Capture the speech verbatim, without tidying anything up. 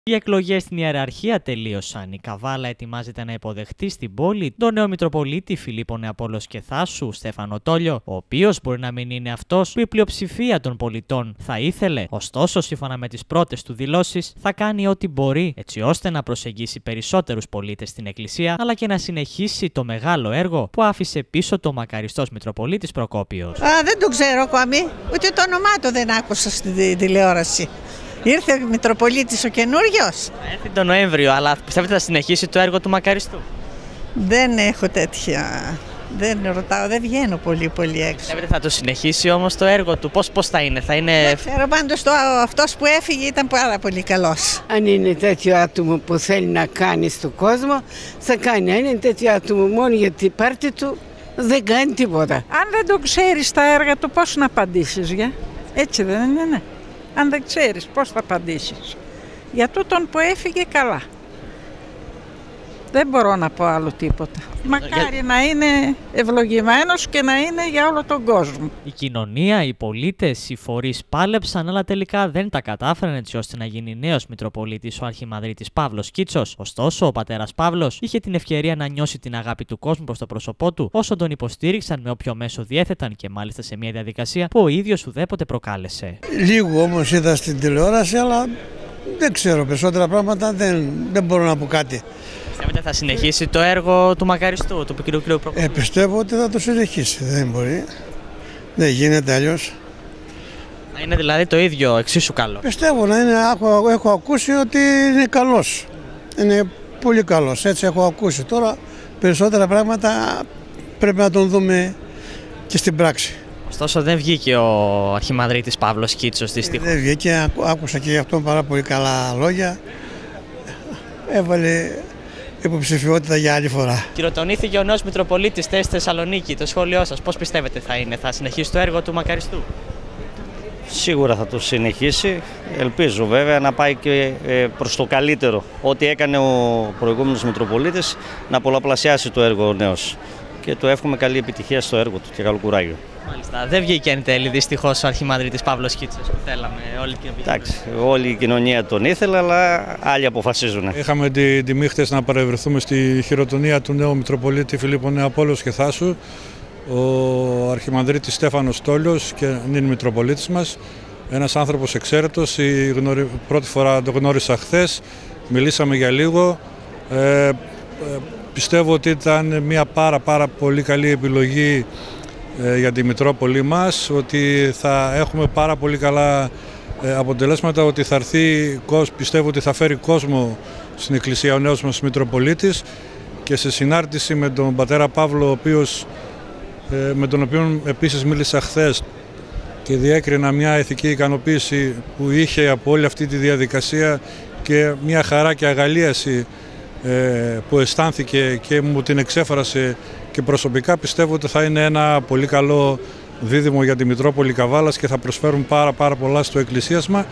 Οι εκλογές στην ιεραρχία τελείωσαν. Η Καβάλα ετοιμάζεται να υποδεχτεί στην πόλη τον νέο Μητροπολίτη Φιλίππο Νεαπόλος και Θάσου, Στέφανο Τόλιο, ο οποίος μπορεί να μην είναι αυτός που η πλειοψηφία των πολιτών θα ήθελε. Ωστόσο, σύμφωνα με τις πρώτες του δηλώσεις, θα κάνει ό,τι μπορεί έτσι ώστε να προσεγγίσει περισσότερους πολίτες στην Εκκλησία, αλλά και να συνεχίσει το μεγάλο έργο που άφησε πίσω το μακαριστός Μητροπολίτης Προκόπιος. Α, δεν το ξέρω ακόμη, ούτε το όνομά του δεν άκουσα στη τηλεόραση. Ήρθε ο Μητροπολίτης ο καινούριος. Θα έρθει τον Νοέμβριο, αλλά πιστεύετε θα συνεχίσει το έργο του μακαριστού? Δεν έχω τέτοια. Δεν ρωτάω, δεν βγαίνω πολύ πολύ έξω. Πιστεύετε θα το συνεχίσει όμως το έργο του? Πώς, πώς θα είναι, θα είναι... Δεν ξέρω, πάντως το, αυτός που έφυγε ήταν πάρα πολύ καλός. Αν είναι τέτοιο άτομο που θέλει να κάνει στον κόσμο, θα κάνει. Αν είναι τέτοιο άτομο μόνο για την πάρτη του, δεν κάνει τίποτα. Αν δεν το ξέρεις τα έργα του, πώς να απαντήσεις, για? Έτσι δεν είναι, ναι. Αν δεν ξέρεις πώς θα απαντήσεις. Για τούτον που έφυγε καλά. Δεν μπορώ να πω άλλο τίποτα. Μακάρι για... να είναι ευλογημένος και να είναι για όλο τον κόσμο. Η κοινωνία, οι πολίτες, οι φορείς πάλεψαν, αλλά τελικά δεν τα κατάφεραν έτσι ώστε να γίνει νέος Μητροπολίτης ο Αρχιμανδρίτης Παύλος Κίτσος. Ωστόσο, ο πατέρας Παύλος είχε την ευκαιρία να νιώσει την αγάπη του κόσμου προς το πρόσωπό του, όσο τον υποστήριξαν με όποιο μέσο διέθεταν και μάλιστα σε μια διαδικασία που ο ίδιος ουδέποτε προκάλεσε. Λίγο όμως είδα στην τηλεόραση, αλλά δεν ξέρω περισσότερα πράγματα, δεν, δεν μπορώ να πω κάτι. Πιστεύετε θα συνεχίσει το έργο του μακαριστού, του κ. Προκόπιου? Ε, πιστεύω ότι θα το συνεχίσει, δεν μπορεί. Δεν γίνεται αλλιώς. Να είναι δηλαδή το ίδιο, εξίσου καλό? Πιστεύω να είναι, έχω, έχω ακούσει ότι είναι καλός. Είναι πολύ καλός, έτσι έχω ακούσει. Τώρα περισσότερα πράγματα πρέπει να τον δούμε και στην πράξη. Ωστόσο δεν βγήκε ο Αρχιμανδρίτης Παύλος Κίτσος δυστυχώς. Δεν βγήκε, άκουσα και γι' αυτό πάρα πολύ καλά λόγια. Έβαλε υποψηφιότητα για άλλη φορά. Χειροτονήθηκε ο νέος Μητροπολίτης στη Θεσσαλονίκη. Το σχόλιο σας πώς πιστεύετε θα είναι, θα συνεχίσει το έργο του μακαριστού? Σίγουρα θα το συνεχίσει. Ελπίζω βέβαια να πάει και προς το καλύτερο. Ό,τι έκανε ο προηγούμενος Μητροπολίτης, να πολλαπλασιάσει το έργο ο νέος. Και του εύχομαι καλή επιτυχία στο έργο του και καλό κουράγιο. Μάλιστα. Δεν βγήκε εν τέλει δυστυχώς ο Αρχιμανδρίτης Παύλος Κίτσος που θέλαμε όλη την κοινωνία. Εντάξει, όλη η κοινωνία τον ήθελε, αλλά άλλοι αποφασίζουν. Είχαμε την τιμή χτες να παρευρεθούμε στη χειροτονία του νέου Μητροπολίτη Φιλίππο Νεαπόλος και Θάσου. Ο Αρχιμανδρίτης Στέφανος Τόλιος και νυν Μητροπολίτης μας. Ένας άνθρωπος εξαίρετος. Η γνωρι... πρώτη φορά το γνώρισα χθες. Μιλήσαμε για λίγο. Ε, ε, πιστεύω ότι ήταν μια πάρα πάρα πολύ καλή επιλογή για τη Μητρόπολη μας, ότι θα έχουμε πάρα πολύ καλά αποτελέσματα, ότι θα έρθει, πιστεύω ότι θα φέρει κόσμο στην Εκκλησία ο νέος μας Μητροπολίτης, και σε συνάρτηση με τον πατέρα Παύλο, ο οποίος, με τον οποίο επίσης μίλησα χθες και διέκρινα μια ηθική ικανοποίηση που είχε από όλη αυτή τη διαδικασία και μια χαρά και αγαλίαση που αισθάνθηκε και μου την εξέφρασε και προσωπικά, πιστεύω ότι θα είναι ένα πολύ καλό δίδυμο για τη Μητρόπολη Καβάλας και θα προσφέρουν πάρα πάρα πολλά στο εκκλησίασμα.